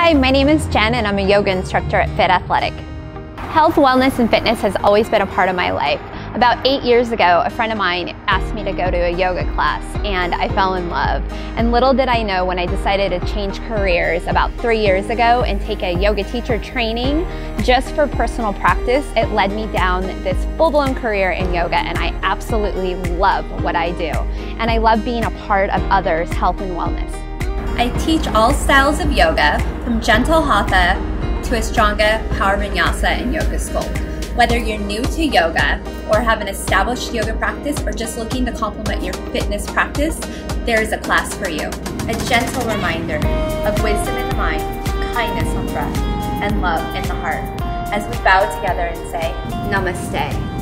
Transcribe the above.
Hi, my name is Jen and I'm a yoga instructor at Fit Athletic. Health, wellness, and fitness has always been a part of my life. About 8 years ago, a friend of mine asked me to go to a yoga class and I fell in love. And little did I know when I decided to change careers about 3 years ago and take a yoga teacher training just for personal practice, it led me down this full-blown career in yoga, and I absolutely love what I do. And I love being a part of others' health and wellness. I teach all styles of yoga, from gentle hatha to Ashtanga, Power Vinyasa, and Yoga Sculpt. Whether you're new to yoga or have an established yoga practice or just looking to complement your fitness practice, there is a class for you. A gentle reminder of wisdom in the mind, kindness on breath, and love in the heart. As we bow together and say, Namaste.